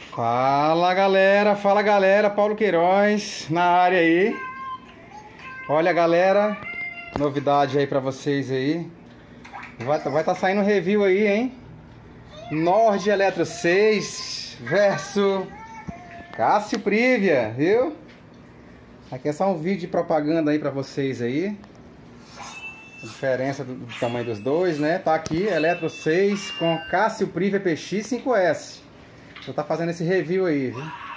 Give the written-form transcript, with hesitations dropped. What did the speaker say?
Fala galera, Paulo Queiroz na área aí. Olha galera, novidade aí pra vocês aí. Vai tá saindo review aí, hein? Nord Eletro 6 versus Cássio Privia, viu? Aqui é só um vídeo de propaganda aí pra vocês aí. A diferença do tamanho dos dois, né? Tá aqui, Eletro 6 com Cássio Privia PX 5S. Eu tá fazendo esse review aí, viu?